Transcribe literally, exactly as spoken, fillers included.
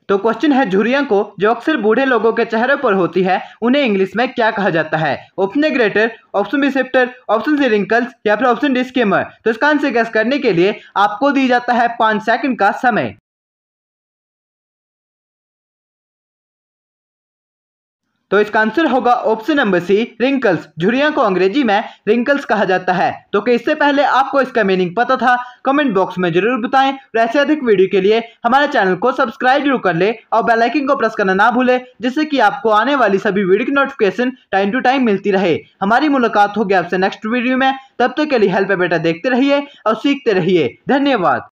तो क्वेश्चन है, झुर्रियां को जो अक्सर बूढ़े लोगों के चेहरे पर होती है उन्हें इंग्लिश में क्या कहा जाता है? Option A greater, option B sceptre, option C wrinkles या फिर ऑप्शन डी स्किमर। तो इसका आंसर गेस करने के लिए आपको दी जाता है पांच सेकंड का समय। तो इसका आंसर होगा ऑप्शन नंबर सी, रिंकल्स। झुर्रियां को अंग्रेजी में रिंकल्स कहा जाता है। तो क्या इससे पहले आपको इसका मीनिंग पता था? कमेंट बॉक्स में जरूर बताएं और ऐसे अधिक वीडियो के लिए हमारे चैनल को सब्सक्राइब जरूर कर ले और बेल आइकन को प्रेस करना ना भूले, जिससे कि आपको आने वाली सभी वीडियो की नोटिफिकेशन टाइम टू टाइम मिलती रहे। हमारी मुलाकात होगी आपसे नेक्स्ट वीडियो में। तब तक के लिए हेल्प है बेटा देखते रहिए और सीखते रहिए। धन्यवाद।